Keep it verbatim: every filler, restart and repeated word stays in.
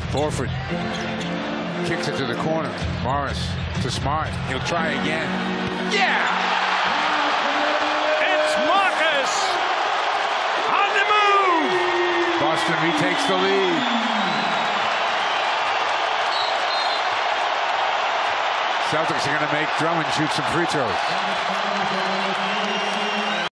Horford kicks it to the corner. Morris to Smart. He'll try again. Yeah! It's Marcus on the move! Boston retakes the lead. Celtics are going to make Drummond shoot some free throws.